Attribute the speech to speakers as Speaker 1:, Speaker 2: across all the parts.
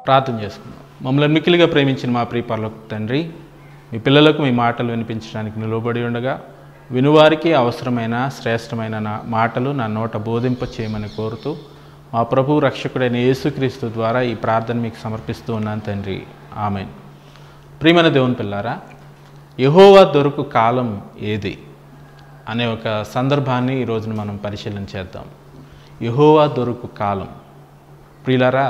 Speaker 1: ప్రార్థన చేసుకుందాం. మమ్మల్ని మిక్కిలిగా ప్రేమించిన మా ప్రియ పరలోకపు తండ్రి, మీ పిల్లలకు మీ మాటలు వినిపించడానికి నిలవబడి ఉండగా వినువారికి అవసరమైన శ్రేష్టమైన మాటలు నా నోట బోధింప చేయమని కోరుతూ మా ప్రభు రక్షకుడైన యేసుక్రీస్తు ద్వారా ఈ ప్రార్థన మీకు సమర్పిస్తూ ఉన్నాను తండ్రి. ఆమేన్. ప్రియమైన దేవుని పిల్లారా, యెహోవా దొరకు కాలం ఏది అనే ఒక సందర్భాన్ని ఈ రోజున మనం పరిశీలన చేద్దాం. యెహోవా దొరకు కాలం. ప్రియులారా,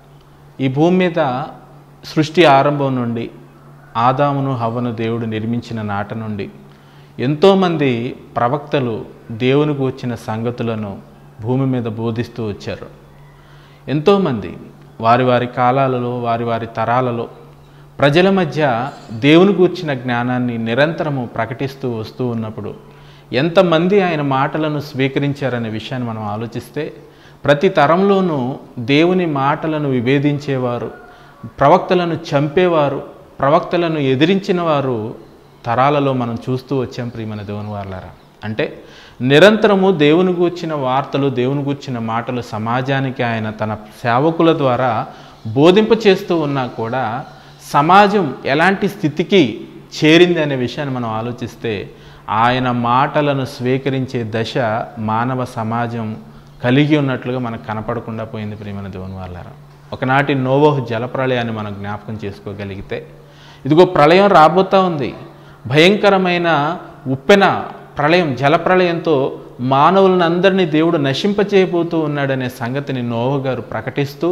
Speaker 1: ఈ భూమి మీద సృష్టి ఆరంభం నుండి ఆదామును హవ్వను దేవుడు నిర్మించిన నాట నుండి ఎంతోమంది ప్రవక్తలు దేవునికి వచ్చిన సంగతులను భూమి మీద బోధిస్తూ వచ్చారు. ఎంతోమంది వారి వారి కాలాలలో వారి వారి తరాలలో ప్రజల మధ్య దేవుని గూర్చిన జ్ఞానాన్ని నిరంతరము ప్రకటిస్తూ వస్తూ ఉన్నప్పుడు ఎంతమంది ఆయన మాటలను స్వీకరించారనే విషయాన్ని మనం ఆలోచిస్తే ప్రతి తరంలోనూ దేవుని మాటలను విభేదించేవారు, ప్రవక్తలను చంపేవారు, ప్రవక్తలను ఎదిరించిన వారు తరాలలో మనం చూస్తూ వచ్చాం. ప్రియమైన దేవుని వాళ్ళారా, అంటే నిరంతరము దేవుని గూర్చిన వార్తలు, దేవుని గూర్చిన మాటలు సమాజానికి ఆయన తన సేవకుల ద్వారా బోధింప చేస్తూ ఉన్నా కూడా సమాజం ఎలాంటి స్థితికి చేరింది అనే విషయాన్ని మనం ఆలోచిస్తే ఆయన మాటలను స్వీకరించే దశ మానవ సమాజం కలిగి ఉన్నట్లుగా మనకు కనపడకుండా పోయింది. ప్రియమైన దేవుని వాళ్ళారా, ఒకనాటి నోవహు జలప్రళయాన్ని మనం జ్ఞాపకం చేసుకోగలిగితే ఇదిగో ప్రళయం రాబోతూ ఉంది. భయంకరమైన ఉప్పెన ప్రళయం, జలప్రళయంతో మానవులను అందరినీ దేవుడు నశింపచేయబోతూ ఉన్నాడనే సంగతిని నోవహు గారు ప్రకటిస్తూ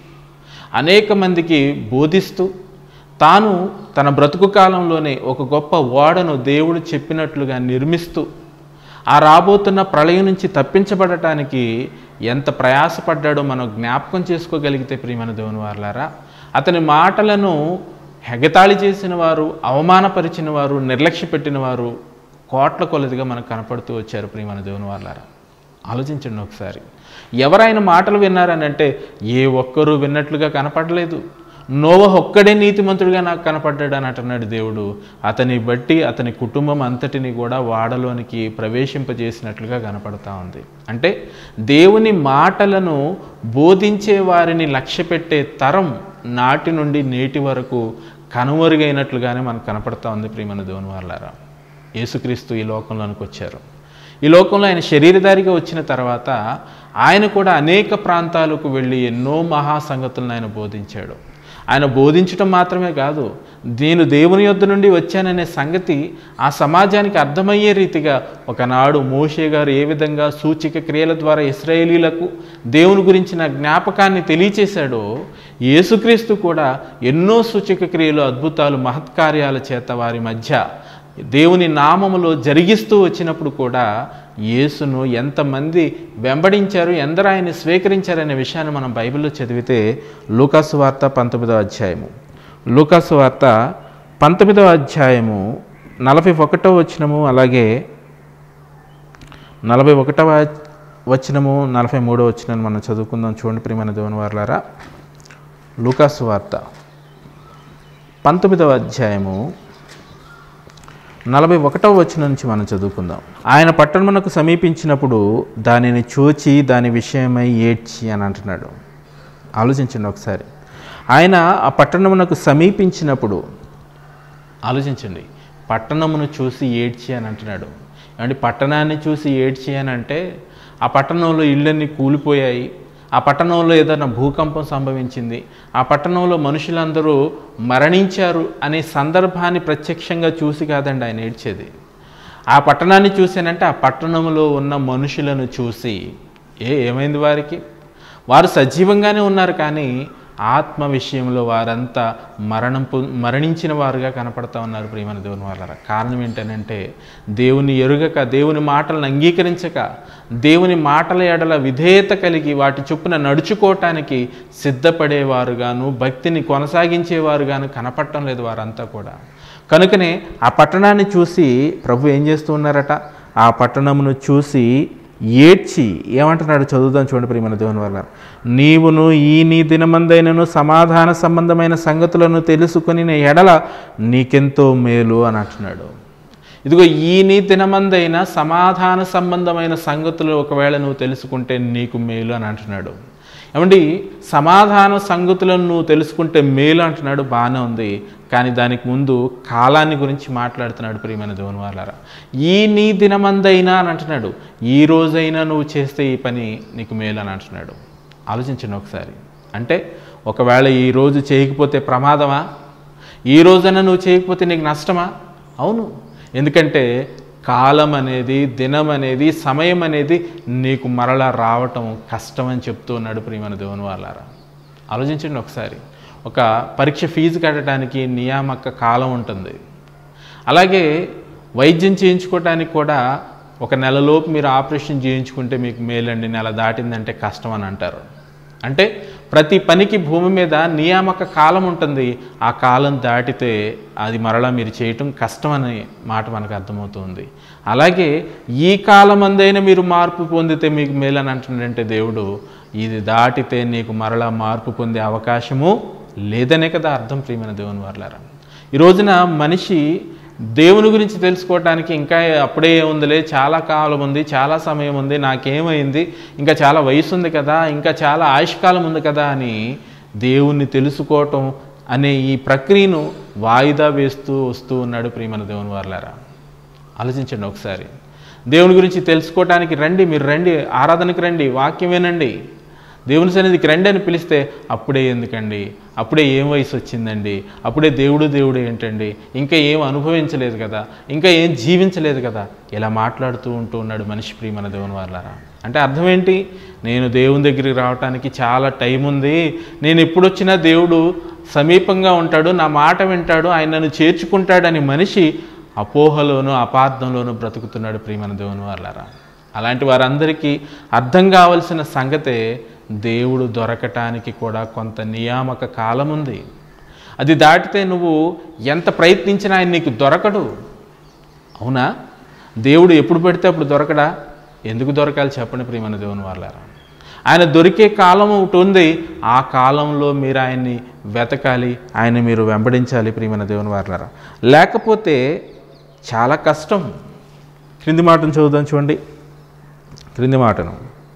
Speaker 1: అనేక మందికి బోధిస్తూ తాను తన బ్రతుకు కాలంలోనే ఒక గొప్ప ఓడను దేవుడు చెప్పినట్లుగా నిర్మిస్తూ ఆ రాబోతున్న ప్రళయం నుంచి తప్పించబడటానికి ఎంత ప్రయాసపడ్డాడో మనం జ్ఞాపకం చేసుకోగలిగితే ప్రియమైన దేవుని వారలారా, అతని మాటలను ఎగతాళి చేసిన వారు, అవమానపరిచిన వారు, నిర్లక్ష్య పెట్టిన వారు కోట్ల కొలదిగా మనకు కనపడుతూ వచ్చారు. ప్రియమైన దేవుని వారలారా, ఆలోచించండి ఒకసారి. ఎవరైనా మాటలు విన్నారని అంటే ఏ ఒక్కరూ విన్నట్లుగా కనపడలేదు. నోవహు ఒక్కడే నీతిమంతుడిగా నాకు కనపడ్డాడు అని అంటున్నాడు దేవుడు. అతని బట్టి అతని కుటుంబం అంతటిని కూడా వాడలోనికి ప్రవేశింపజేసినట్లుగా కనపడతా ఉంది. అంటే దేవుని మాటలను బోధించే వారిని లక్ష్యపెట్టే తరం నాటి నుండి నేటి వరకు కనుమరుగైనట్లుగానే మనకు కనపడతా ఉంది. ప్రియమైన దేవుని వాళ్ళారా, యేసుక్రీస్తు ఈ లోకంలోనికి వచ్చారు. ఈ లోకంలో ఆయన శరీరధారిగా వచ్చిన తర్వాత ఆయన కూడా అనేక ప్రాంతాలకు వెళ్ళి ఎన్నో మహా సంగతులను ఆయన బోధించాడు. ఆయన బోధించడం మాత్రమే కాదు, నేను దేవుని యొద్ద నుండి వచ్చాననే సంగతి ఆ సమాజానికి అర్థమయ్యే రీతిగా ఒకనాడు మోషే గారు ఏ విధంగా సూచిక క్రియల ద్వారా ఇశ్రాయేలీలకు దేవుని గురించిన జ్ఞాపకాన్ని తెలియచేశాడో, యేసుక్రీస్తు కూడా ఎన్నో సూచిక క్రియలు, అద్భుతాలు, మహత్కార్యాల చేత వారి మధ్య దేవుని నామములో జరిగిస్తూ వచ్చినప్పుడు కూడా యేసును ఎంతమంది వెంబడించారు, ఎందరు ఆయన్ని స్వీకరించారనే విషయాన్ని మనం బైబిల్లో చదివితే లూకాసు వార్త 19వ అధ్యాయము, లూకాసు వార్త 19వ అధ్యాయము 41వ వచనము, అలాగే 41వ వచనము 43వ వచనాన్ని మనం చదువుకుందాం. చూడండి ప్రియమైన దేవుని వారలారా, లూకాసు వార్త 19వ అధ్యాయము 41వ వచనం నుంచి మనం చదువుకుందాం. ఆయన పట్టణమునకు సమీపించినప్పుడు దానిని చూచి దాని విషయమై ఏడ్చి అని అంటున్నాడు. ఆలోచించండి ఒకసారి. ఆయన ఆ పట్టణమునకు సమీపించినప్పుడు, ఆలోచించండి, పట్టణమును చూసి ఏడ్చి అని అంటున్నాడు. అంటే పట్టణాన్ని చూసి ఏడ్చి అని అంటే ఆ పట్టణంలో ఇళ్ళన్నీ కూలిపోయాయి, ఆ పట్టణంలో ఏదైనా భూకంపం సంభవించింది, ఆ పట్టణంలో మనుషులందరూ మరణించారు అనే సందర్భాన్ని ప్రత్యక్షంగా చూసి కాదండి ఆయన ఏడ్చేది. ఆ పట్టణాన్ని చూసానంటే ఆ పట్టణంలో ఉన్న మనుషులను చూసి ఏమైంది వారికి? వారు సజీవంగానే ఉన్నారు, కానీ ఆత్మ విషయంలో వారంతా మరణించిన వారుగా కనపడతా ఉన్నారు. ప్రియమైన దేవుని వాళ్ళారా, కారణం ఏంటనంటే దేవుని ఎరుగక, దేవుని మాటలను అంగీకరించక, దేవుని మాటల ఎడల విధేయత కలిగి వాటి చొప్పున నడుచుకోవటానికి సిద్ధపడేవారుగాను, భక్తిని కొనసాగించేవారుగాను కనపడటం లేదు వారంతా కూడా. కనుకనే ఆ పట్టణాన్ని చూసి ప్రభు ఏం చేస్తూ ఉన్నారట? ఆ పట్టణమును చూసి ఏడ్చి ఏమంటున్నాడు చదువుదాం. చూడండి ప్రియమైన దేవుని వల్ల, నీవును ఈ నీ దినమందైనను సమాధాన సంబంధమైన సంగతులను తెలుసుకుని ఎడల నీకెంతో మేలు అని అంటున్నాడు. ఇదిగో ఈ నీ దినమందైన సమాధాన సంబంధమైన సంగతులు ఒకవేళ నువ్వు తెలుసుకుంటే నీకు మేలు అని అంటున్నాడు. ఏమండి, సమాధాన సంగతులను నువ్వు తెలుసుకుంటే మేలు అంటున్నాడు, బాగానే ఉంది. కానీ దానికి ముందు కాలాన్ని గురించి మాట్లాడుతున్నాడు ప్రియమైన దేవుని వాళ్ళారా. ఈ నీ దినమందైనా అని అంటున్నాడు, ఈ రోజైనా నువ్వు చేస్తే ఈ పని నీకు మేలు అని అంటున్నాడు. ఆలోచించండి ఒకసారి. అంటే ఒకవేళ ఈ రోజు చేయకపోతే ప్రమాదమా? ఈ రోజైనా నువ్వు చేయకపోతే నీకు నష్టమా? అవును. ఎందుకంటే కాలం అనేది, దినం అనేది, సమయం అనేది నీకు మరలా రావటం కష్టమని చెప్తూ ఉన్నాడు ప్రియమైన దేవుని వాళ్ళారా. ఆలోచించండి ఒకసారి. ఒక పరీక్ష ఫీజు కట్టడానికి నియామక కాలం ఉంటుంది. అలాగే వైద్యం చేయించుకోవడానికి కూడా ఒక నెలలోపు మీరు ఆపరేషన్ చేయించుకుంటే మీకు మేలండి, నెల దాటిందంటే కష్టం అని అంటారు. అంటే ప్రతి పనికి భూమి మీద నియామక కాలం ఉంటుంది. ఆ కాలం దాటితే అది మరలా మీరు చేయటం కష్టం అనే మాట మనకు అర్థమవుతుంది. అలాగే ఈ కాలం అందైనా మీరు మార్పు పొందితే మీకు మేలని అంటున్నాడంటే దేవుడు, ఇది దాటితే నీకు మరలా మార్పు పొందే అవకాశము లేదనే కదా అర్థం ప్రియమైన దేవుని వాళ్ళారా. ఈ రోజున మనిషి దేవుని గురించి తెలుసుకోవటానికి ఇంకా అప్పుడే ఉందిలే, చాలా కాలం ఉంది, చాలా సమయం ఉంది, నాకేమైంది, ఇంకా చాలా వయసు ఉంది కదా, ఇంకా చాలా ఆయుష్కాలం ఉంది కదా అని దేవుణ్ణి తెలుసుకోవటం అనే ఈ ప్రక్రియను వాయిదా వేస్తూ వస్తూ ఉన్నాడు ప్రియమైన దేవుని వాళ్ళారా. ఆలోచించండి ఒకసారి. దేవుని గురించి తెలుసుకోవటానికి రండి, మీరు రండి, ఆరాధనకి రండి, వాక్యం వినండి, దేవుని సన్నిధికి రండి అని పిలిస్తే అప్పుడే ఎందుకండి, అప్పుడే ఏం వయసు వచ్చిందండి, అప్పుడే దేవుడు ఏంటండి, ఇంకా ఏం అనుభవించలేదు కదా, ఇంకా ఏం జీవించలేదు కదా, ఇలా మాట్లాడుతూ ఉంటూ ఉన్నాడు మనిషి ప్రియమైన దేవుని వాళ్ళారా. అంటే అర్థం ఏంటి? నేను దేవుని దగ్గరికి రావడానికి చాలా టైం ఉంది, నేను ఎప్పుడు వచ్చినా దేవుడు సమీపంగా ఉంటాడు, నా మాట వింటాడు, ఆయన నన్ను చేర్చుకుంటాడని మనిషి అపోహలోను అపార్థంలోనూ బ్రతుకుతున్నాడు ప్రియమైన దేవుని వాళ్ళారా. అలాంటి వారందరికీ అర్థం కావలసిన సంగతే దేవుడు దొరకటానికి కూడా కొంత నియామక కాలం ఉంది. అది దాటితే నువ్వు ఎంత ప్రయత్నించినా ఆయన నీకు దొరకడు. అవునా? దేవుడు ఎప్పుడు పెడితే అప్పుడు దొరకడా? ఎందుకు దొరకాలి చెప్పండి ప్రియమైన దేవుని వాళ్ళారా. ఆయన దొరికే కాలం ఒకటి ఉంది, ఆ కాలంలో మీరు ఆయన్ని వెతకాలి, ఆయన మీరు వెంబడించాలి ప్రియమైన దేవుని వాళ్ళారా. లేకపోతే చాలా కష్టం. క్రింది మాటను చదువుదాం చూడండి. క్రింది మాటను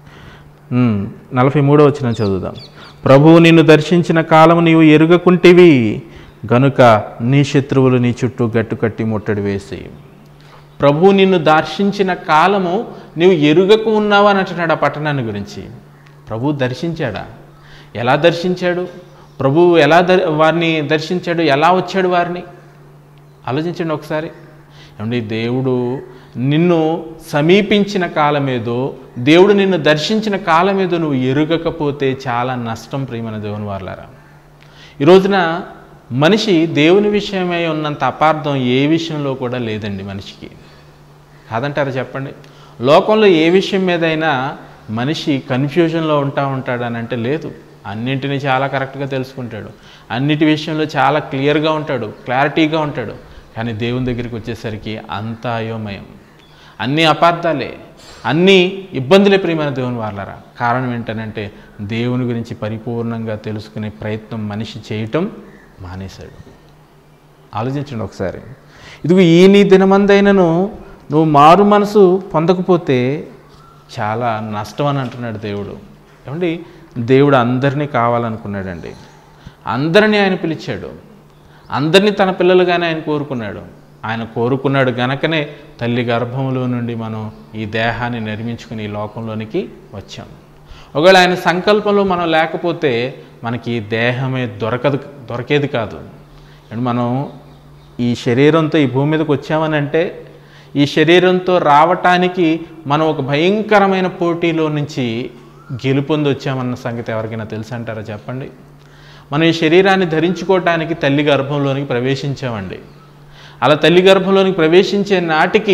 Speaker 1: 43వ వచనం చదువుదాం. ప్రభువు నిన్ను దర్శించిన కాలము నీవు ఎరుగకుంటివి గనుక నీ శత్రువులు నీ చుట్టూ గట్టు కట్టి ముట్టడి వేసి. ప్రభువు నిన్ను దర్శించిన కాలము నీవు ఎరుగకు ఉన్నావు అని అంటున్నాడు ఆ పట్టణాన్ని గురించి. ప్రభువు దర్శించాడా? ఎలా దర్శించాడు? ప్రభువు ఎలా వారిని దర్శించాడు? ఎలా వచ్చాడు వారిని? ఆలోచించండి ఒకసారి. ఏమండి, దేవుడు నిన్ను సమీపించిన కాలమేదో, దేవుడు నిన్ను దర్శించిన కాలమేదో నువ్వు ఎరుగకపోతే చాలా నష్టం ప్రియమైన దేవుని వాళ్ళారా. ఈ రోజున మనిషి దేవుని విషయమై ఉన్నంత అపార్థం ఏ విషయంలో కూడా లేదండి మనిషికి. కాదంటారా చెప్పండి? లోకంలో ఏ విషయం మీదైనా మనిషి కన్ఫ్యూజన్లో ఉంటాడనంటే లేదు. అన్నింటినీ చాలా కరెక్ట్గా తెలుసుకుంటాడు, అన్నిటి విషయంలో చాలా క్లియర్గా ఉంటాడు, క్లారిటీగా ఉంటాడు. కానీ దేవుని దగ్గరికి వచ్చేసరికి అంతా అయోమయం, అన్నీ అపార్థాలే, అన్నీ ఇబ్బందులే ప్రియమైన దేవుని వాళ్ళారా. కారణం ఏంటనంటే దేవుని గురించి పరిపూర్ణంగా తెలుసుకునే ప్రయత్నం మనిషి చేయటం మానేశాడు. ఆలోచించండి ఒకసారి. ఇదిగో ఈ నీ దినమందైనను నువ్వు మారు మనసు పొందకపోతే చాలా నష్టం అని అంటున్నాడు దేవుడు. ఏమండి, దేవుడు అందరినీ కావాలనుకున్నాడండి, అందరినీ ఆయన పిలిచాడు, అందరినీ తన పిల్లలుగానే ఆయన కోరుకున్నాడు. ఆయన కోరుకున్నాడు గనకనే తల్లి గర్భంలో నుండి మనం ఈ దేహాన్ని నిర్మించుకుని ఈ లోకంలోనికి వచ్చాం. ఒకవేళ ఆయన సంకల్పంలో మనం లేకపోతే మనకి ఈ దేహమే దొరకేది కాదు. అండ్ మనం ఈ శరీరంతో ఈ భూమి మీదకి వచ్చామని అంటే ఈ శరీరంతో రావటానికి మనం ఒక భయంకరమైన పోటీలో నుంచి గెలుపొంది వచ్చామన్న సంగతి ఎవరికైనా తెలుసు అంటారా చెప్పండి? మనం ఈ శరీరాన్ని ధరించుకోవటానికి తల్లి గర్భంలోనికి ప్రవేశించామండి. అలా తల్లి గర్భంలోనికి ప్రవేశించే నాటికి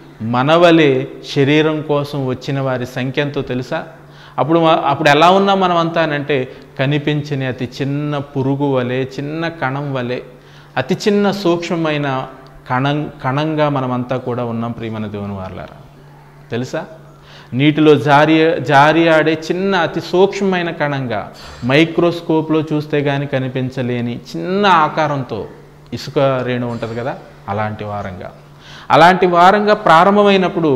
Speaker 1: మనవలే శరీరం కోసం వచ్చిన వారి సంఖ్య ఎంతో తెలుసా? అప్పుడు ఎలా ఉన్నాం మనమంతా అంటే కనిపించని అతి చిన్న పురుగు వలె, చిన్న కణం వలె, అతి చిన్న సూక్ష్మమైన కణంగా మనమంతా కూడా ఉన్నాం ప్రియమైన దేవుని వాళ్ళారా. తెలుసా? నీటిలో జారి ఆడే చిన్న అతి సూక్ష్మమైన కణంగా, మైక్రోస్కోప్లో చూస్తే కానీ కనిపించలేని చిన్న ఆకారంతో ఇసుక రేణు ఉంటుంది కదా, అలాంటి వారంగా ప్రారంభమైనప్పుడు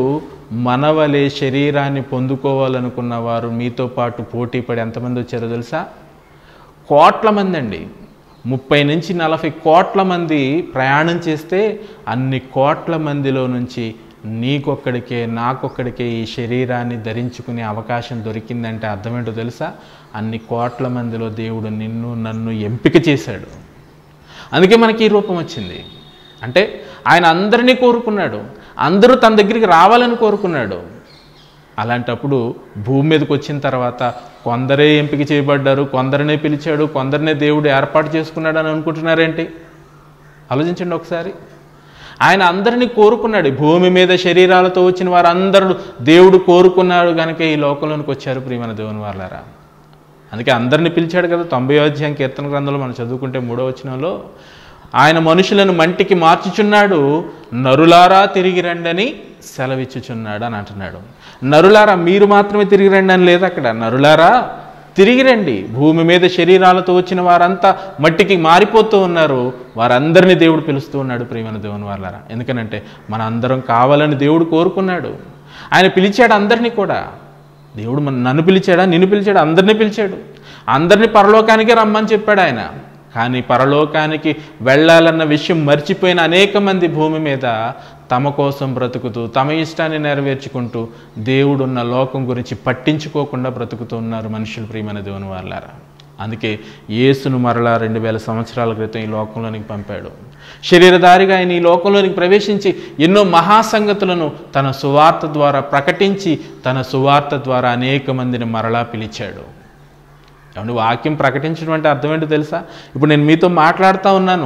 Speaker 1: మనవలే శరీరాన్ని పొందుకోవాలనుకున్న వారు మీతో పాటు పోటీ పడి ఎంతమంది వచ్చారో తెలుసా? కోట్ల మంది అండి. 30 నుంచి 40 కోట్ల మంది ప్రయాణం చేస్తే అన్ని కోట్ల మందిలో నుంచి నీకొక్కడికే నాకొక్కడికే ఈ శరీరాన్ని ధరించుకునే అవకాశం దొరికిందంటే అర్థమేంటో తెలుసా? అన్ని కోట్ల మందిలో దేవుడు నిన్ను నన్ను ఎంపిక చేశాడు. అందుకే మనకి ఈ రూపం వచ్చింది. అంటే ఆయన అందరినీ కోరుకున్నాడు, అందరూ తన దగ్గరికి రావాలని కోరుకున్నాడు. అలాంటప్పుడు భూమి మీదకి వచ్చిన తర్వాత కొందరే ఎంపిక చేయబడ్డారు, కొందరినే పిలిచాడు, కొందరినే దేవుడు ఏర్పాటు చేసుకున్నాడు అని అనుకుంటున్నారేంటి? ఆలోచించండి ఒకసారి. ఆయన అందరినీ కోరుకున్నాడు. భూమి మీద శరీరాలతో వచ్చిన వారందరూ దేవుడు కోరుకున్నాడు కనుక ఈ లోకంలోనికి వచ్చారు ప్రియమైన దేవుని వాళ్ళారా. అందుకే అందరినీ పిలిచాడు కదా. 90వ అధ్యాయం కీర్తన గ్రంథంలో మనం చదువుకుంటే 3వ వచనంలో ఆయన మనుషులను మంటికి మార్చుచున్నాడు, నరులారా తిరిగి రండని సెలవిచ్చుచున్నాడు అని అంటున్నాడు. నరులారా మీరు మాత్రమే తిరిగి రండి అని లేదు అక్కడ. నరులారా తిరిగి రండి. భూమి మీద శరీరాలతో వచ్చిన వారంతా మట్టికి మారిపోతూ ఉన్నారు. వారందరినీ దేవుడు పిలుస్తూ ఉన్నాడు ప్రియమైన దేవుని వాళ్ళారా. ఎందుకనంటే మన అందరం కావాలని దేవుడు కోరుకున్నాడు. ఆయన పిలిచాడు అందరినీ కూడా. దేవుడు నన్ను పిలిచాడా, నిన్ను పిలిచాడు, అందరినీ పిలిచాడు. అందరినీ పరలోకానికే రమ్మని చెప్పాడు ఆయన. కానీ పరలోకానికి వెళ్ళాలన్న విషయం మర్చిపోయిన అనేక మంది భూమి మీద తమ కోసం బ్రతుకుతూ తమ ఇష్టాన్ని నెరవేర్చుకుంటూ దేవుడున్న లోకం గురించి పట్టించుకోకుండా బ్రతుకుతూ ఉన్నారు మనుషులు ప్రియమైన దేవుని వాళ్ళారా. అందుకే యేసును మరలా 2000 సంవత్సరాల క్రితం ఈ లోకంలోనికి పంపాడు. శరీరధారిగా ఆయన ఈ లోకంలోనికి ప్రవేశించి ఎన్నో మహాసంగతులను తన సువార్త ద్వారా ప్రకటించి తన సువార్త ద్వారా అనేక మందిని మరలా పిలిచాడు. ఏమంటే వాక్యం ప్రకటించడం అంటే అర్థమేంటో తెలుసా? ఇప్పుడు నేను మీతో మాట్లాడుతూ ఉన్నాను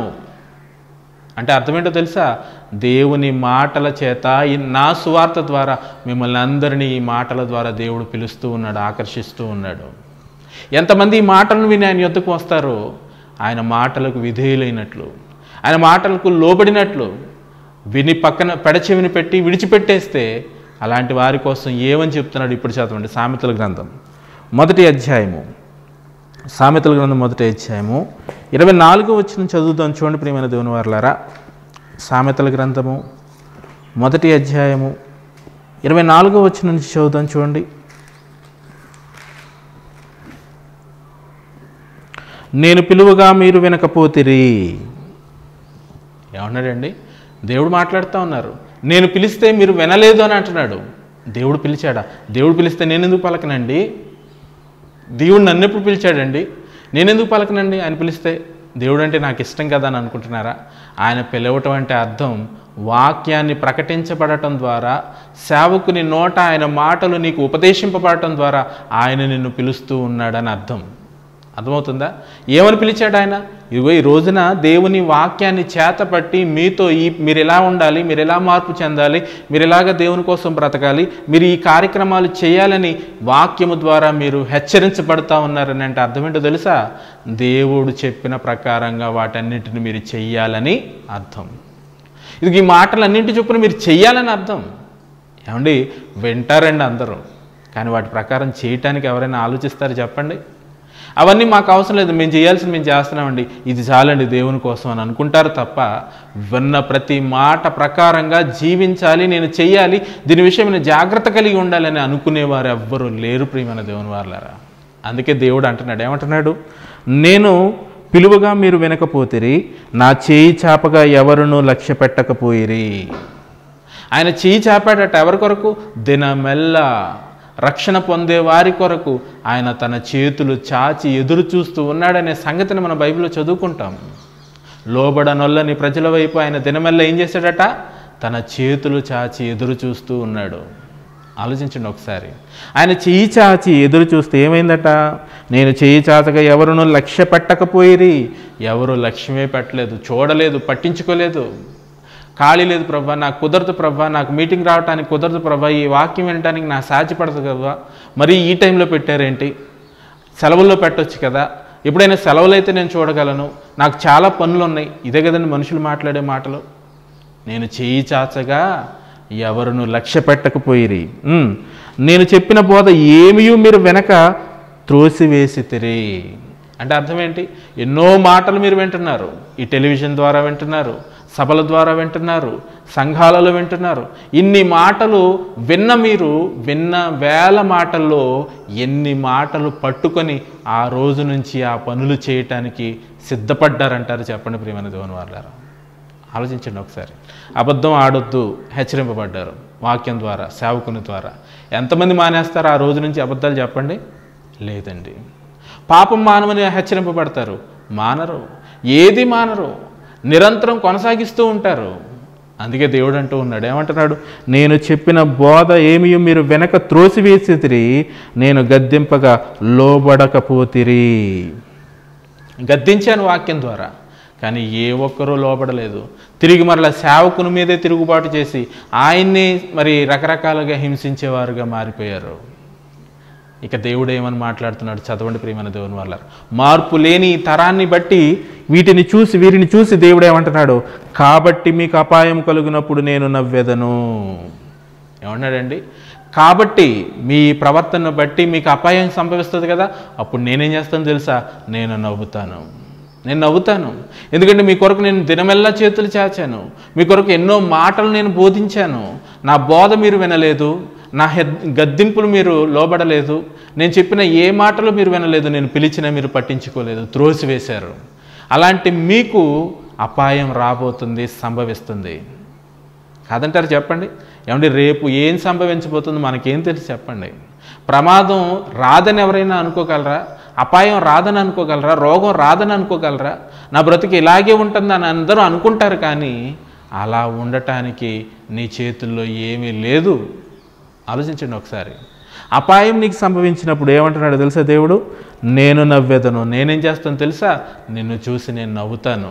Speaker 1: అంటే అర్థమేంటో తెలుసా? దేవుని మాటల చేత నా సువార్త ద్వారా మిమ్మల్ని అందరినీ ఈ మాటల ద్వారా దేవుడు పిలుస్తూ ఉన్నాడు, ఆకర్షిస్తూ ఉన్నాడు. ఎంతమంది ఈ మాటలను విని ఆయన యొద్దకు వస్తారో ఆయన మాటలకు విధేయులైనట్లు, ఆయన మాటలకు లోబడినట్లు విని పక్కన పెడచెవిని పెట్టి విడిచిపెట్టేస్తే అలాంటి వారి కోసం ఏమని చెప్తున్నాడు ఇప్పుడు చదవండి. సామెతల గ్రంథం 1వ అధ్యాయము, సామెతల గ్రంథం 1వ అధ్యాయము 24వ వచనం చదువుదాం. చూడండి ప్రియమైన దేవుని వారలారా. సామెతల గ్రంథము 1వ అధ్యాయము 24వ వచనం నుంచి చదువుదాం. చూడండి. నేను పిలువగా మీరు వినకపోతిరి. ఏమన్నాడండి? దేవుడు మాట్లాడుతూ ఉన్నారు. నేను పిలిస్తే మీరు వినలేదు అని అంటున్నాడు. దేవుడు పిలిచాడా? దేవుడు పిలిస్తే నేను ఎందుకు పలకనండి? దేవుడు నన్ను ఎప్పుడు పిలిచాడండి? నేనెందుకు పలకనండి ఆయన పిలిస్తే? దేవుడు అంటే నాకు ఇష్టం కదా అని అనుకుంటున్నారా? ఆయన పిలవటం అంటే అర్థం వాక్యాన్ని ప్రకటించబడటం ద్వారా, సేవకుని నోట ఆయన మాటలు నీకు ఉపదేశింపబడటం ద్వారా ఆయన నిన్ను పిలుస్తూ ఉన్నాడని అర్థం. అర్థమవుతుందా? ఏమని పిలిచాడు ఆయన? ఇదిగో ఈ రోజున దేవుని వాక్యాన్ని చేతపట్టి మీతో మీరు ఎలా ఉండాలి, మీరు ఎలా మార్పు చెందాలి, మీరు ఎలాగ దేవుని కోసం బ్రతకాలి, మీరు ఈ కార్యక్రమాలు చేయాలని వాక్యము ద్వారా మీరు హెచ్చరించబడతా ఉన్నారని అంటే అర్థమేంటో తెలుసా? దేవుడు చెప్పిన ప్రకారంగా వాటన్నిటిని మీరు చెయ్యాలని అర్థం. ఇది ఈ మాటలన్నింటి చొప్పున మీరు చెయ్యాలని అర్థం. ఏమండి, వింటారండి అందరూ, కానీ వాటి ప్రకారం చేయటానికి ఎవరైనా ఆలోచిస్తారు చెప్పండి? అవన్నీ మాకు అవసరం లేదు, మేము చేయాల్సింది మేము చేస్తున్నామండి, ఇది చాలండి దేవుని కోసం అని అనుకుంటారు తప్ప విన్న ప్రతి మాట ప్రకారంగా జీవించాలి, నేను చెయ్యాలి, దీని విషయం నేను జాగ్రత్త కలిగి ఉండాలని అనుకునేవారు ఎవ్వరూ లేరు ప్రియమైన దేవుని వాళ్ళారా. అందుకే దేవుడు అంటున్నాడు, ఏమంటున్నాడు? నేను పిలువగా మీరు వినకపోతిరి, నా చేయి చాపగా ఎవరునూ లక్ష్య పెట్టకపోయిరి. ఆయన చేయి చాపాడట ఎవరి కొరకు? దినమెల్ల రక్షణ పొందే వారి కొరకు ఆయన తన చేతులు చాచి ఎదురు చూస్తూ ఉన్నాడనే సంగతిని మన బైబిల్లో చదువుకుంటాం. లోబడనొల్లని ప్రజల వైపు ఆయన దినమెల్ల ఏం చేశాడట? తన చేతులు చాచి ఎదురు చూస్తూ ఉన్నాడు. ఆలోచించండి ఒకసారి. ఆయన చేయి చాచి ఎదురు చూస్తే ఏమైందట? నేను చేయి చాచగా ఎవరునూ లక్ష్య పెట్టకపోయిరి. ఎవరు లక్ష్యమే పెట్టలేదు, చూడలేదు, పట్టించుకోలేదు. ఖాళీ లేదు ప్రభా, నాకు కుదరదు ప్రభా, నాకు మీటింగ్ రావడానికి కుదరదు ప్రభా, ఈ వాక్యం వినడానికి నాకు సాధ్యపడదు కదా, మరి ఈ టైంలో పెట్టారేంటి? సెలవుల్లో పెట్టవచ్చు కదా, ఎప్పుడైనా సెలవులు అయితే నేను చూడగలను, నాకు చాలా పనులు ఉన్నాయి. ఇదే కదండి మనుషులు మాట్లాడే మాటలు. నేను చేయి చాచగా ఎవరును లక్ష్య పెట్టకపోయిరి, నేను చెప్పిన బోధ ఏమీ మీరు వెనక త్రోసివేసితిరి. అంటే అర్థం ఏంటి? ఎన్నో మాటలు మీరు వింటున్నారు, ఈ టెలివిజన్ ద్వారా వింటున్నారు, సభల ద్వారా వింటున్నారు, సంఘాలలో వింటున్నారు. ఇన్ని మాటలు మీరు విన్న వేల మాటల్లో ఎన్ని మాటలు పట్టుకొని ఆ రోజు నుంచి ఆ పనులు చేయటానికి సిద్ధపడ్డారంటారు చెప్పండి ప్రియమైన దేవుని వాళ్ళారా. ఆలోచించండి ఒకసారి. అబద్ధం ఆడొద్దు హెచ్చరింపబడ్డారు వాక్యం ద్వారా, సేవకుని ద్వారా. ఎంతమంది మానేస్తారు ఆ రోజు నుంచి అబద్ధాలు చెప్పండి? లేదండి. పాపం మానమని హెచ్చరింపబడతారు, మానరు, ఏది మానరు, నిరంతరం కొనసాగిస్తూ ఉంటారు. అందుకే దేవుడు అంటూ ఉన్నాడు, ఏమంటున్నాడు? నేను చెప్పిన బోధ ఏమీ మీరు వెనక త్రోసివేసితిరి, నేను గద్దింపగా లోబడకపోతిరి. గద్దించాను వాక్యం ద్వారా, కానీ ఏ ఒక్కరూ లోబడలేదు. తిరిగి మరలా సేవకుని మీదే తిరుగుబాటు చేసి ఆయన్ని మరి రకరకాలుగా హింసించేవారుగా మారిపోయారు. ఇక దేవుడు ఏమని మాట్లాడుతున్నాడు చదవండి ప్రియమైన దేవుని వాళ్ళ. మార్పు లేని తరాన్ని బట్టి వీరిని చూసి దేవుడు ఏమంటున్నాడు? కాబట్టి మీకు అపాయం కలుగునప్పుడు నేను నవ్వెదను. ఏమన్నాడండి? కాబట్టి మీ ప్రవర్తనను బట్టి మీకు అపాయం సంభవిస్తుంది కదా, అప్పుడు నేనేం చేస్తాను తెలుసా? నేను నవ్వుతాను. ఎందుకంటే మీ కొరకు నేను దినమెల్లా చేతులు చాచాను, మీ కొరకు ఎన్నో మాటలు నేను బోధించాను. నా బోధ మీరు వినలేదు, నా గద్దింపులు మీరు లోబడలేదు, నేను చెప్పిన ఏ మాటలు మీరు వినలేదు, నేను పిలిచినా మీరు పట్టించుకోలేదు, త్రోసివేశారు. అలాంటి మీకు అపాయం రాబోతుంది, సంభవిస్తుంది. కాదంటారు చెప్పండి? ఏమంటే రేపు ఏం సంభవించబోతుందో మనకేం తెలుసు చెప్పండి? ప్రమాదం రాదని ఎవరైనా అనుకోగలరా? అపాయం రాదని అనుకోగలరా? రోగం రాదని అనుకోగలరా? నా బ్రతుకు ఇలాగే ఉంటుందని అందరూ అనుకుంటారు, కానీ అలా ఉండటానికి నీ చేతుల్లో ఏమీ లేదు. ఆలోచించండి ఒకసారి. అపాయం నీకు సంభవించినప్పుడు ఏమంటున్నాడు తెలుసా దేవుడు? నేను నవ్వెదను. నేనేం చేస్తాను తెలుసా? నిన్ను చూసి నేను నవ్వుతాను.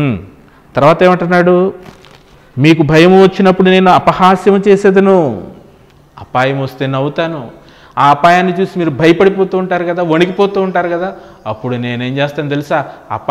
Speaker 1: తర్వాత ఏమంటున్నాడు? మీకు భయం వచ్చినప్పుడు నేను అపహాస్యం చేసేదను. అపాయం వస్తే నవ్వుతాను. ఆ అపాయాన్ని చూసి మీరు భయపడిపోతూ ఉంటారు కదా, వణికిపోతూ ఉంటారు కదా, అప్పుడు నేనేం చేస్తాను తెలుసా?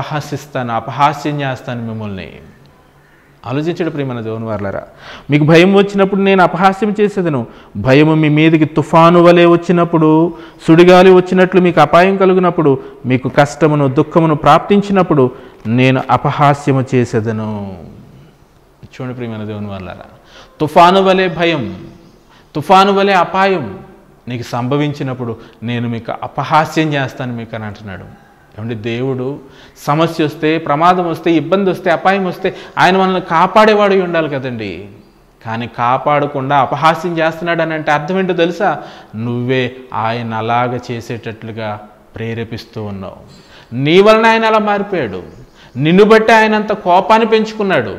Speaker 1: అపహాస్యం చేస్తాను మిమ్మల్ని. ఆలోచించడు ప్రియమైన దేవుని వారలారా. మీకు భయం వచ్చినప్పుడు నేను అపహాస్యం చేసేదను. భయము మీ మీదికి తుఫాను వలె వచ్చినప్పుడు, సుడిగాలి వచ్చినట్లు మీకు అపాయం కలిగినప్పుడు, మీకు కష్టమును దుఃఖమును ప్రాప్తించినప్పుడు నేను అపహాస్యము చేసేదను. చూడండి ప్రియమైన దేవుని వారలారా, తుఫాను వలె భయం, తుఫాను వలె అపాయం నీకు సంభవించినప్పుడు నేను మీకు అపహాస్యం చేస్తాను మీకు అని అంటున్నాడు. ఏమంటే దేవుడు సమస్య వస్తే, ప్రమాదం వస్తే, ఇబ్బంది వస్తే, అపాయం వస్తే ఆయన మనల్ని కాపాడేవాడు ఉండాలి కదండి. కానీ కాపాడకుండా అపహాస్యం చేస్తున్నాడు అని అంటే అర్థం ఏంటో తెలుసా? నువ్వే ఆయన అలాగ చేసేటట్లుగా ప్రేరేపిస్తూ ఉన్నావు. నీ వలన ఆయన అలా మారిపోయాడు. నిన్ను బట్టి ఆయన అంత కోపాన్ని పెంచుకున్నాడు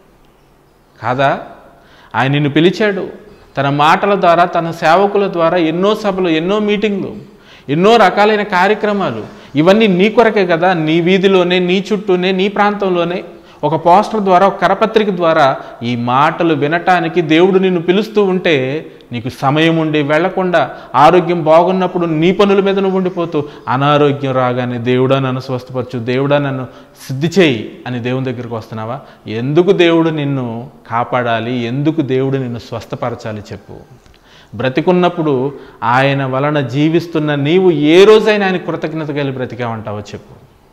Speaker 1: కాదా? ఆయన నిన్ను పిలిచాడు తన మాటల ద్వారా, తన సేవకుల ద్వారా. ఎన్నో సభలు, ఎన్నో మీటింగ్లు, ఎన్నో రకాలైన కార్యక్రమాలు. ఇవన్నీ నీ కొరకే కదా. నీ వీధిలోనే, నీ చుట్టూనే, నీ ప్రాంతంలోనే ఒక పోస్టర్ ద్వారా, ఒక కరపత్రిక ద్వారా ఈ మాటలు వినటానికి దేవుడు నిన్ను పిలుస్తూ ఉంటే నీకు సమయం ఉండి వెళ్లకుండా, ఆరోగ్యం బాగున్నప్పుడు నీ పనుల మీద నువ్వు ఉండిపోతూ, అనారోగ్యం రాగానే దేవుడా నన్ను స్వస్థపరచు, దేవుడా నన్ను సిద్ధి చేయి అని దేవుని దగ్గరికి వస్తున్నావా? ఎందుకు దేవుడు నిన్ను కాపాడాలి? ఎందుకు దేవుడు నిన్ను స్వస్థపరచాలి చెప్పు? బ్రతికున్నప్పుడు ఆయన వలన జీవిస్తున్న నీవు ఏ రోజైనా ఆయన కృతజ్ఞత కలిగి బ్రతికావంటావో చెప్పు.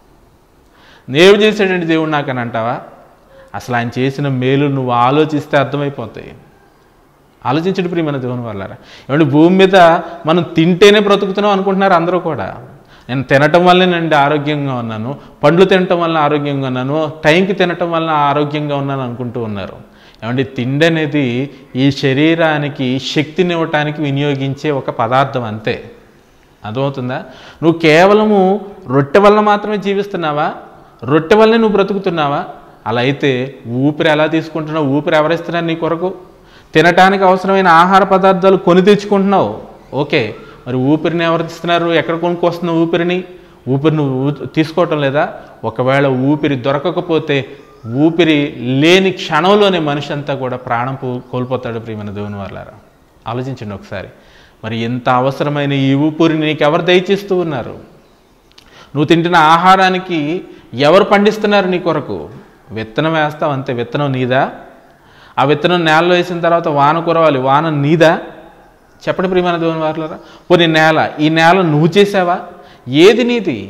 Speaker 1: నేవు చేసాడండి దేవుడు నాకని అంటావా? అసలు ఆయన చేసిన మేలు నువ్వు ఆలోచిస్తే అర్థమైపోతాయి. ఆలోచించడు ప్రియమైన దేవుని వాళ్ళారా. ఏమంటే భూమి మీద మనం తింటేనే బ్రతుకుతున్నాం అనుకుంటున్నారు అందరూ కూడా. నేను తినటం వల్లే నేను ఆరోగ్యంగా ఉన్నాను, పండ్లు తినటం వల్ల ఆరోగ్యంగా ఉన్నాను, టైంకి తినటం వల్ల ఆరోగ్యంగా ఉన్నాను అనుకుంటూ ఉన్నారు. ఏమంటే తిండి అనేది ఈ శరీరానికి శక్తినివ్వటానికి వినియోగించే ఒక పదార్థం అంతే. అర్థమవుతుందా? నువ్వు కేవలము రొట్టె వల్ల మాత్రమే జీవిస్తున్నావా? రొట్టె వల్లనే నువ్వు బ్రతుకుతున్నావా? అలా అయితే ఊపిరి ఎలా తీసుకుంటున్నావు? ఊపిరి ఎవరిస్తున్నారు నీ కొరకు? తినటానికి అవసరమైన ఆహార పదార్థాలు కొని తెచ్చుకుంటున్నావు, ఓకే. మరి ఊపిరిని ఎవరు ఇస్తున్నారు? ఎక్కడ కొనుక్కొస్తున్నావు ఊపిరిని? ఊపిరి నువ్వు తీసుకోవటం లేదా? ఒకవేళ ఊపిరి దొరకకపోతే ఊపిరి లేని క్షణంలోనే మనిషి అంతా కూడా ప్రాణం కోల్పోతాడు ప్రియమైన దేవుని వాళ్ళారా. ఆలోచించండి ఒకసారి. మరి ఎంత అవసరమైన ఈ ఊపిరిని నీకు ఎవరు దయచేస్తూ ఉన్నారు? నువ్వు తింటున్న ఆహారానికి ఎవరు పండిస్తున్నారు నీ కొరకు? విత్తనం వేస్తావు అంతే. విత్తనం నీదా? ఆ విత్తనం నేలలో వేసిన తర్వాత వాన కురవాలి, వాన నీదా? చెప్పండి ప్రియమైన దేవుని వాళ్ళారా. పోనీ నేల, ఈ నేల నువ్వు చేసావా? ఏది నీది?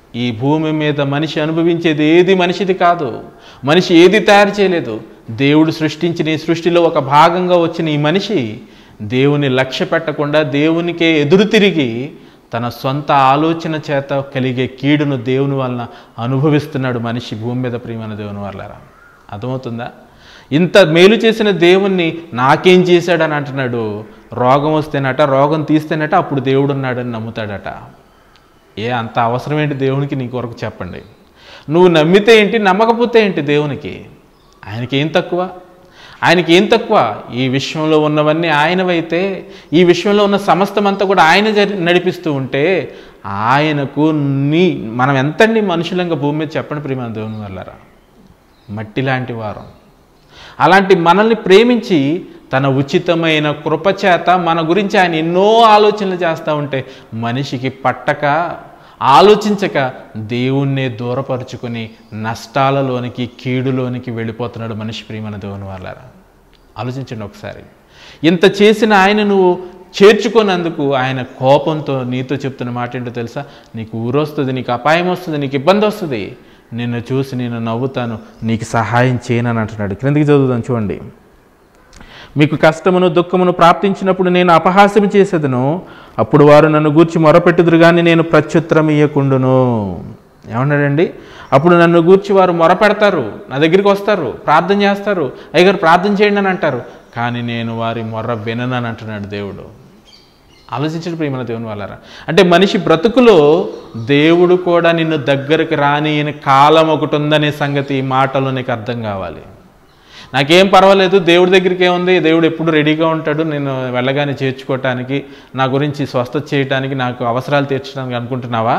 Speaker 1: ఈ భూమి మీద మనిషి అనుభవించేది ఏది మనిషిది కాదు. మనిషి ఏది తయారు చేయలేదు. దేవుడు సృష్టించిన ఈ సృష్టిలో ఒక భాగంగా వచ్చిన ఈ మనిషి దేవుని లక్ష్య పెట్టకుండా దేవునికే ఎదురు తిరిగి తన సొంత ఆలోచన చేత కలిగే కీడును దేవుని వలన అనుభవిస్తున్నాడు మనిషి భూమి మీద. ప్రియమైన దేవుని వల్లారా, అర్థమవుతుందా? ఇంత మేలు చేసిన దేవుణ్ణి నాకేం చేశాడని అంటున్నాడు. రోగం వస్తేనట, రోగం తీస్తేనట అప్పుడు దేవుడు ఉన్నాడని నమ్ముతాడట. అంత అవసరం ఏంటి దేవునికి నీ కొరకు చెప్పండి. నువ్వు నమ్మితే ఏంటి, నమ్మకపోతే ఏంటి దేవునికి? ఆయనకి ఏం తక్కువ? ఆయనకి ఏం తక్కువ? ఈ విశ్వంలో ఉన్నవన్నీ ఆయనవైతే, ఈ విశ్వంలో ఉన్న సమస్తమంతా కూడా ఆయన నడిపిస్తూ ఉంటే ఆయనకు మనం ఎంతండి మనుషులంగా భూమి మీద చెప్పండి ప్రియమైన దేవుని వల్లారా. మట్టి లాంటి వారం. అలాంటి మనల్ని ప్రేమించి తన ఉచితమైన కృపచేత మన గురించి ఆయన ఎన్నో ఆలోచనలు చేస్తూ ఉంటే మనిషికి పట్టక, ఆలోచించక దేవుణ్ణే దూరపరుచుకొని నష్టాలలోనికి, కీడులోనికి వెళ్ళిపోతున్నాడు మనిషి. ప్రియమైన దేవుని వల్లారా, ఆలోచించండి ఒకసారి. ఇంత చేసిన ఆయన నువ్వు చేర్చుకున్నందుకు ఆయన కోపంతో నీతో చెప్తున్న మాట ఏంటో తెలుసా? నీకు ఊరొస్తుంది, నీకు అపాయం వస్తుంది, నీకు ఇబ్బంది వస్తుంది, నిన్ను చూసి నేను నవ్వుతాను, నీకు సహాయం చేయనని అంటున్నాడు. క్రిందికి చదువుదాం చూడండి. మీకు కష్టమును దుఃఖమును ప్రాప్తించినప్పుడు నేను అపహాస్యం చేసేదను, అప్పుడు వారు నన్ను గూర్చి మొరపెట్టుదురు కానీ నేను ప్రత్యుత్తరం ఇయ్యకుండును. ఏమన్నాడండి? అప్పుడు నన్ను గూర్చి వారు మొరపెడతారు, నా దగ్గరికి వస్తారు, ప్రార్థన చేస్తారు, అయ్యగారు ప్రార్థన చేయండి అని అంటారు, కానీ నేను వారి మొర్ర విననని అంటున్నాడు దేవుడు. ఆలోచించండి ప్రియమైన దేవుని వల్లారా. అంటే మనిషి బ్రతుకులో దేవుడు కూడా నిన్ను దగ్గరికి రానియని కాలం ఒకటి ఉందనే సంగతి ఈ మాటలో నీకు అర్థం కావాలి. నాకేం పర్వాలేదు, దేవుడి దగ్గరికి ఏముంది, దేవుడు ఎప్పుడు రెడీగా ఉంటాడు, నేను వెళ్ళగానే చేర్చుకోవటానికి, నా గురించి స్వస్థత చేయటానికి, నాకు అవసరాలు తీర్చడానికి అనుకుంటున్నావా?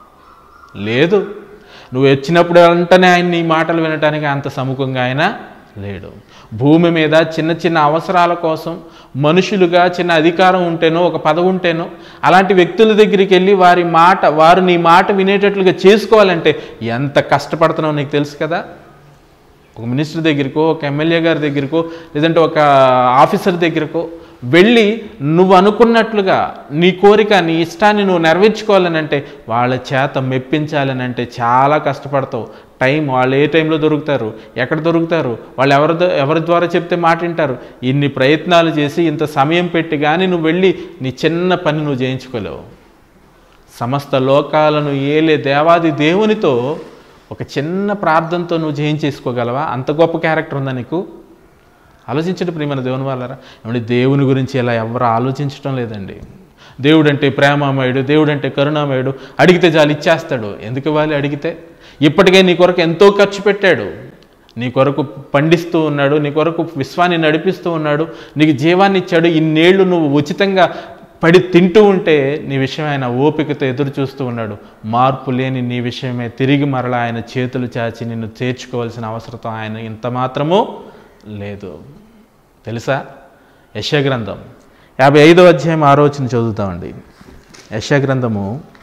Speaker 1: లేదు. నువ్వు వచ్చినప్పుడు వెంటనే ఆయన నీ మాటలు వినటానికి అంత సముఖంగా ఆయన లేడు. భూమి మీద చిన్న చిన్న అవసరాల కోసం మనుషులుగా చిన్న అధికారం ఉంటేనో, ఒక పదవి ఉంటేనో అలాంటి వ్యక్తుల దగ్గరికి వెళ్ళి వారు నీ మాట వినేటట్లుగా చేసుకోవాలంటే ఎంత కష్టపడుతున్నావు నీకు తెలుసు కదా. ఒక మినిస్టర్ దగ్గరకో, ఒక ఎమ్మెల్యే గారి దగ్గరకో, లేదంటే ఒక ఆఫీసర్ దగ్గరకో వెళ్ళి నువ్వు అనుకున్నట్లుగా నీ కోరిక, నీ ఇష్టాన్ని నువ్వు నెరవేర్చుకోవాలని అంటే, వాళ్ళ చేత మెప్పించాలని అంటే చాలా కష్టపడతావు. వాళ్ళు ఏ టైంలో దొరుకుతారు, ఎక్కడ దొరుకుతారు, వాళ్ళు ఎవరి ద్వారా చెప్తే మాట వింటారు, ఇన్ని ప్రయత్నాలు చేసి ఇంత సమయం పెట్టి కానీ నువ్వు వెళ్ళి నీ చిన్న పని నువ్వు చేయించుకోలేవు. సమస్త లోకాలను ఏలే దేవాది దేవునితో ఒక చిన్న ప్రార్థనతో నువ్వు చేయించేసుకోగలవా? అంత గొప్ప క్యారెక్టర్ ఉందా నీకు? ఆలోచించండి ప్రియమైన దేవుని వల్లారా. ఏమంటే దేవుని గురించి ఇలా ఎవరు ఆలోచించడం లేదండి. దేవుడు అంటే ప్రేమామయుడు, దేవుడు అంటే కరుణామయుడు, అడిగితే చాలు ఇచ్చేస్తాడు. ఎందుకు ఇవ్వాలి అడిగితే? ఇప్పటికే నీ కొరకు ఎంతో ఖర్చు పెట్టాడు, నీ కొరకు పండిస్తూ ఉన్నాడు, నీ కొరకు విశ్వాన్ని నడిపిస్తూ ఉన్నాడు, నీకు జీవాన్ని ఇచ్చాడు. ఇన్నేళ్ళు నువ్వు ఉచితంగా పడి తింటూ ఉంటే నీ విషయం ఆయన ఓపికతో ఎదురు చూస్తూ ఉన్నాడు. మార్పు లేని నీ విషయమే తిరిగి మరలా ఆయన చేతులు చాచి నిన్ను చేర్చుకోవాల్సిన అవసరం ఆయన ఇంత మాత్రమూ లేదు. తెలుసా? యెషయా గ్రంథం 55వ అధ్యాయం 6వ వచనం చదువుతామండి. యెషయా గ్రంథము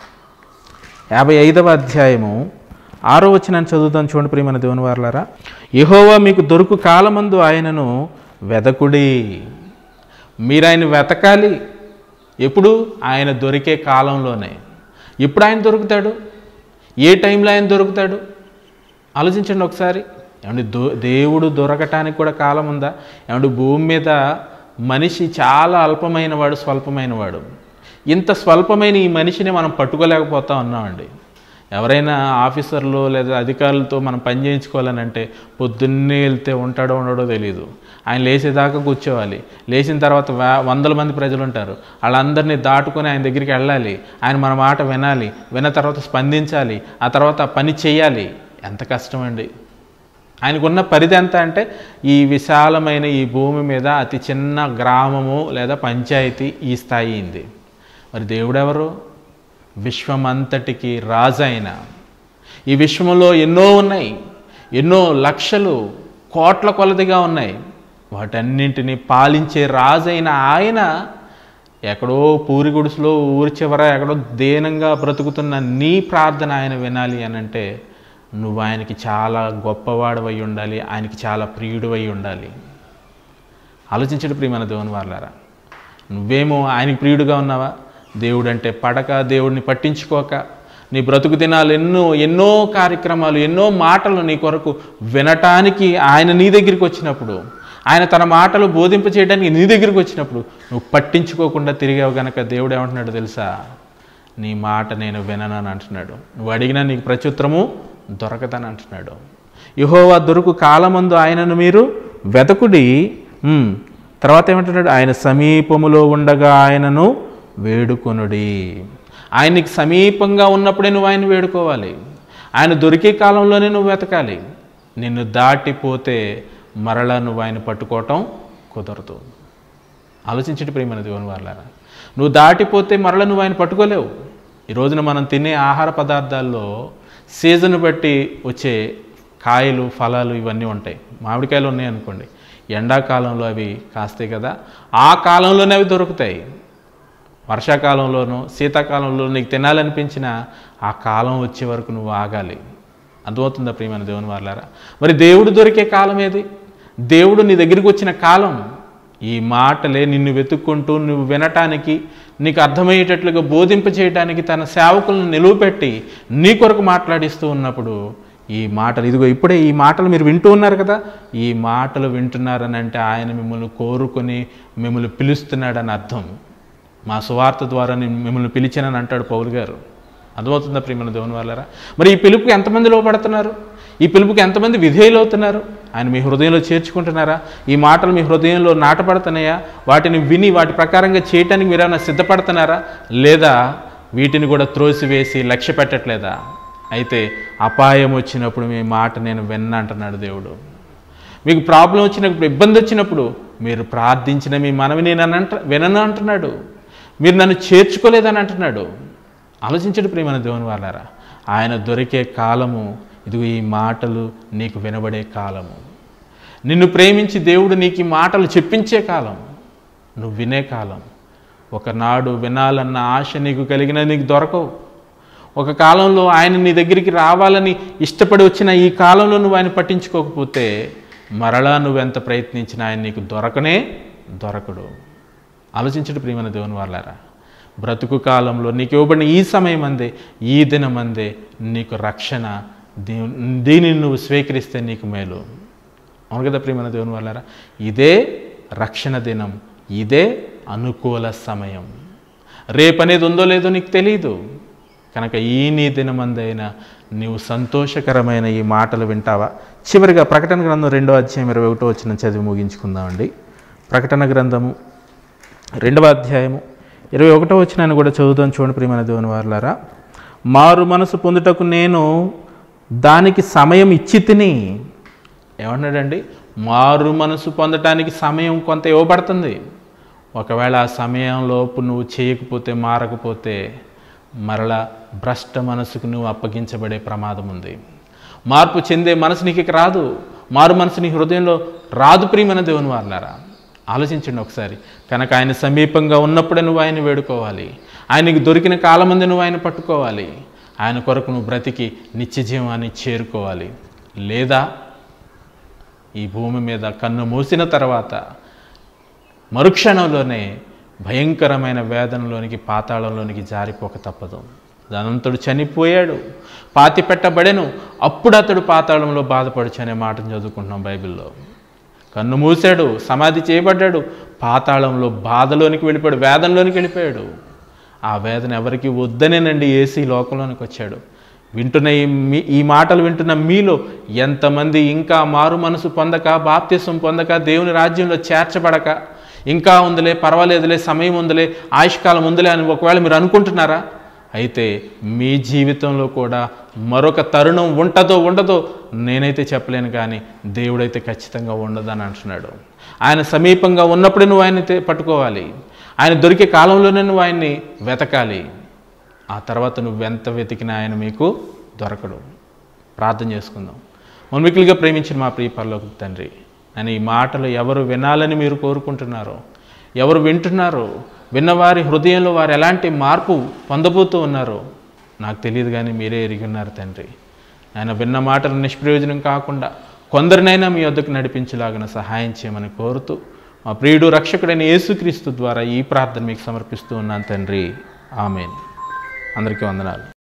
Speaker 1: 55వ అధ్యాయము 6వ వచనాన్ని చదువుతాం చూడండి ప్రియమైన దేవుని వారలారా. యెహోవా మీకు దొరుకు కాలమందు ఆయనను వెదకుడి. మీరు ఆయన వెతకాలి. ఎప్పుడు? ఆయన దొరికే కాలంలోనే. ఎప్పుడు ఆయన దొరుకుతాడు? ఏ టైంలో ఆయన దొరుకుతాడు? ఆలోచించండి ఒకసారి. ఏమంటే దేవుడు దొరకటానికి కూడా కాలం ఉందా? ఏమంటే భూమి మీద మనిషి చాలా అల్పమైన వాడు, స్వల్పమైన వాడు. ఇంత స్వల్పమైన ఈ మనిషిని మనం పట్టుకోలేకపోతా ఉన్నామండి. ఎవరైనా ఆఫీసర్లు లేదా అధికారులతో మనం పని చేయించుకోవాలని అంటే పొద్దున్నే వెళ్తే ఉంటాడో ఉండడో తెలియదు. ఆయన లేచేదాకా కూర్చోవాలి. లేచిన తర్వాత వందల మంది ప్రజలు ఉంటారు, వాళ్ళందరినీ దాటుకొని ఆయన దగ్గరికి వెళ్ళాలి. ఆయన మన మాట వినాలి, విన్న తర్వాత స్పందించాలి, ఆ తర్వాత పని చేయాలి. ఎంత కష్టం అండి. ఆయనకున్న పరిధి ఎంత అంటే ఈ విశాలమైన ఈ భూమి మీద అతి చిన్న గ్రామము లేదా పంచాయతీ ఈ స్థాయి అయింది. మరి దేవుడెవరు? విశ్వమంతటికి రాజు ఆయన. ఈ విశ్వంలో ఎన్నో ఉన్నాయి, ఎన్నో లక్షలు కోట్ల కొలదిగా ఉన్నాయి. వాటన్నింటినీ పాలించే రాజైన ఆయన ఎక్కడో పూరి గుడిసెలో ఊరి చివర ఎక్కడో దీనంగా బ్రతుకుతున్న నీ ప్రార్థన ఆయన వినాలి అని అంటే నువ్వు ఆయనకి చాలా గొప్పవాడవై ఉండాలి, ఆయనకి చాలా ప్రియుడివై ఉండాలి. ఆలోచించండి ప్రియమైన దేవుని వారలారా. నువ్వేమో ఆయనకి ప్రియుడిగా ఉన్నావా? దేవుడు అంటే పడక, దేవుడిని పట్టించుకోక, నీ బ్రతుకు దినాలు ఎన్నో కార్యక్రమాలు, ఎన్నో మాటలు నీ కొరకు వినటానికి ఆయన నీ దగ్గరికి వచ్చినప్పుడు, ఆయన తన మాటలు బోధింప చేయడానికి నీ దగ్గరికి వచ్చినప్పుడు నువ్వు పట్టించుకోకుండా తిరిగావు గనక దేవుడు ఏమంటున్నాడు తెలుసా? నీ మాట నేను విననని అంటున్నాడు. నువ్వు అడిగినా నీకు ప్రత్యుత్తరము దొరకదని అంటున్నాడు. యెహోవా దొరుకు కాలమందు ఆయనను మీరు వెతకుడి. తర్వాత ఏమంటున్నాడు? ఆయన సమీపములో ఉండగా ఆయనను వేడుకొనుడి. ఆయనకి సమీపంగా ఉన్నప్పుడే నువ్వు ఆయన వేడుకోవాలి. ఆయన దొరికే కాలంలోనే నువ్వు వెతకాలి. నిన్ను దాటిపోతే మరలా నువ్వు ఆయన పట్టుకోవటం కుదరదు. ఆలోచించండి ప్రియమైన దేవుని వాళ్ళారా, నువ్వు దాటిపోతే మరలా నువ్వు ఆయన పట్టుకోలేవు. ఈ రోజున మనం తినే ఆహార పదార్థాల్లో సీజన్ బట్టి వచ్చే కాయలు, ఫలాలు ఇవన్నీ ఉంటాయి. మామిడికాయలు ఉన్నాయి అనుకోండి, ఎండాకాలంలో అవి కాస్తాయి కదా, ఆ కాలంలోనే అవి దొరుకుతాయి. వర్షాకాలంలోనూ శీతాకాలంలో నీకు తినాలనిపించిన ఆ కాలం వచ్చే వరకు నువ్వు ఆగాలి. అర్థమవుతుందా ప్రియమైన దేవుని వాళ్ళారా? మరి దేవుడు దొరికే కాలం ఏది? దేవుడు నీ దగ్గరికి వచ్చిన కాలం ఈ మాటలే. నిన్ను వెతుక్కుంటూ నువ్వు వినటానికి, నీకు అర్థమయ్యేటట్లుగా బోధింప చేయడానికి తన సేవకులను నిలువపెట్టి నీ కొరకు మాట్లాడిస్తూ ఉన్నప్పుడు ఈ మాటలు, ఇదిగో ఇప్పుడే ఈ మాటలు మీరు వింటూ ఉన్నారు కదా, ఈ మాటలు వింటున్నారని అంటే ఆయన మిమ్మల్ని కోరుకొని మిమ్మల్ని పిలుస్తున్నాడని అర్థం. మా సువార్త ద్వారా నేను మిమ్మల్ని పిలిచానని అంటాడు పౌలు గారు. అర్థమవుతుందా ప్రియమైన దేవుని వాళ్ళారా? మరి ఈ పిలుపుకి ఎంతమంది లోపడుతున్నారు? ఈ పిలుపుకి ఎంతమంది విధేయులు అవుతున్నారు? ఆయన మీ హృదయంలో చేర్చుకుంటున్నారా? ఈ మాటలు మీ హృదయంలో నాటపడుతున్నాయా? వాటిని విని వాటి ప్రకారంగా చేయటానికి మీరు ఏమైనా సిద్ధపడుతున్నారా? లేదా వీటిని కూడా త్రోసివేసి లక్ష్య పెట్టట్లేదా? అయితే అపాయం వచ్చినప్పుడు మీ మాట నేను విన్నా అంటున్నాడు దేవుడు. మీకు ప్రాబ్లం వచ్చినప్పుడు, ఇబ్బంది వచ్చినప్పుడు మీరు ప్రార్థించిన మీ మనవి నేను వినను అంటున్నాడు. మీరు నన్ను చేర్చుకోలేదని అంటున్నాడు. ఆలోచించండి ప్రియమైన దేవుని వాళ్ళారా, ఆయన దొరికే కాలము ఇదిగో ఈ మాటలు నీకు వినబడే కాలము. నిన్ను ప్రేమించి దేవుడు నీకు ఈ మాటలు చెప్పించే కాలం, నువ్వు వినే కాలం. ఒకనాడు వినాలన్న ఆశ నీకు కలిగిన నీకు దొరకవు. ఒక కాలంలో ఆయన నీ దగ్గరికి రావాలని ఇష్టపడి వచ్చిన ఈ కాలంలో నువ్వు ఆయన పట్టించుకోకపోతే మరలా నువ్వెంత ప్రయత్నించినా ఆయన నీకు దొరకడు. ఆలోచించడు ప్రియమైన దేవుని వాళ్ళారా, బ్రతుకు కాలంలో నీకు ఇవ్వబడిన ఈ సమయం అందే, ఈ దినం అందే నీకు రక్షణ. దీనిని నువ్వు స్వీకరిస్తే నీకు మేలు. అవును కదా ప్రియమైన దేవుని వాళ్ళారా? ఇదే రక్షణ దినం, ఇదే అనుకూల సమయం. రేపనేది ఉందో లేదో నీకు తెలియదు కనుక ఈ నీ దినమందైనా నీవు సంతోషకరమైన ఈ మాటలు వింటావా? చివరిగా ప్రకటన గ్రంథం 2వ అధ్యాయం 21వ వచనం చదివి ముగించుకుందామండి. ప్రకటన గ్రంథము 2వ అధ్యాయము 21వ వచనాన్ని కూడా చదువుదాం. చూడండి ప్రియమైన దేవుని వారలారా, మారు మనసు పొందుటకు నేను దానికి సమయం ఇచ్చి తిని. ఏమన్నాడండి? మారు మనసు పొందటానికి సమయం కొంత ఇవ్వబడుతుంది. ఒకవేళ ఆ సమయంలోపు నువ్వు చేయకపోతే, మారకపోతే మరలా భ్రష్ట మనసుకు నువ్వు అప్పగించబడే ప్రమాదం ఉంది. మార్పు చెందే మనసు నీకు రాదు. మారు మనసు నీ హృదయంలో రాదు ప్రియమైన దేవుని వారలారా. ఆలోచించండి ఒకసారి. కనుక ఆయన సమీపంగా ఉన్నప్పుడే నువ్వు ఆయన వేడుకోవాలి. ఆయనకి దొరికిన కాలమంది నువ్వు ఆయన పట్టుకోవాలి. ఆయన కొరకు నువ్వు బ్రతికి నిత్య జీవాన్ని చేరుకోవాలి. లేదా ఈ భూమి మీద కన్ను మూసిన తర్వాత మరుక్షణంలోనే భయంకరమైన వేదనలోనికి, పాతాళంలోనికి జారిపోక తప్పదు. ధనంతుడు చనిపోయాడు, పాతి పెట్టబడెను, అప్పుడు అతడు పాతాళంలో బాధపడచ్చు అనే మాటను చదువుకుంటున్నాం బైబిల్లో. కన్ను మూసాడు, సమాధి చేయబడ్డాడు, పాతాళంలో బాధలోనికి వెళ్ళిపోయాడు, వేదనలోనికి వెళ్ళిపోయాడు. ఆ వేదన ఎవరికి వద్దనేనండి యేసు ఈ లోకంలోనికి వచ్చాడు. వింటున్న ఈ మాటలు వింటున్న మీలో ఎంతమంది ఇంకా మారు మనసు పొందక, బాప్తిసం పొందక, దేవుని రాజ్యంలో చేర్చబడక, ఇంకా ఉందిలే, పర్వాలేదులే, సమయం ఉందిలే, ఆయుష్కాలం ఉందిలే అని ఒకవేళ మీరు అనుకుంటున్నారా? అయితే మీ జీవితంలో కూడా మరొక తరుణం ఉంటుందో ఉండదో నేనైతే చెప్పలేను, కానీ దేవుడైతే ఖచ్చితంగా ఉండదని అంటున్నాడు. ఆయన సమీపంగా ఉన్నప్పుడే నువ్వు ఆయన పట్టుకోవాలి. ఆయన దొరికే కాలంలోనే నువ్వు ఆయన్ని వెతకాలి. ఆ తర్వాత నువ్వు ఎంత వెతికినా ఆయన మీకు దొరకడు. ప్రార్థన చేసుకుందాం. మన్మికులుగా ప్రేమించిన మా ప్రియ పరలోకపు తండ్రి, నేను ఈ మాటలు ఎవరు వినాలని మీరు కోరుకుంటున్నారో, ఎవరు వింటున్నారో, విన్నవారి హృదయంలో వారు ఎలాంటి మార్పు పొందబోతూ ఉన్నారో నాకు తెలియదు, కానీ మీరే ఎరిగి ఉన్నారు తండ్రి. ఆయన విన్న మాటలు నిష్ప్రయోజనం కాకుండా కొందరినైనా మీ వద్దకు నడిపించేలాగిన సహాయం చేయమని కోరుతూ మా ప్రియుడు రక్షకుడైన యేసుక్రీస్తు ద్వారా ఈ ప్రార్థన మీకు సమర్పిస్తూ ఉన్నాను తండ్రి. ఆమేన్. అందరికీ వందనాలు.